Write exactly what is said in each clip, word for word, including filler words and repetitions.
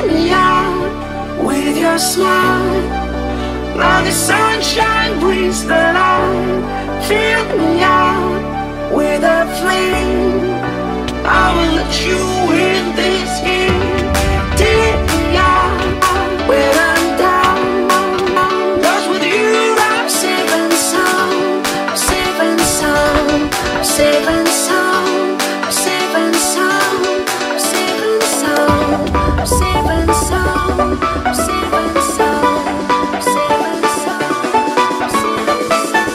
me out with your smile. Now the sunshine brings the light. Fill me out with a flame. I will let you in this game. Take me out when I'm down. 'Cause with you I'm safe and sound. I'm safe and sound. I'm safe and sound. I'm safe and sound. I'm safe and sound. I'm safe and sound. I'm safe and sound. I'm safe and sound. I'm safe and sound.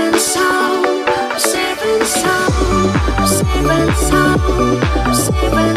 Safe and sound, safe and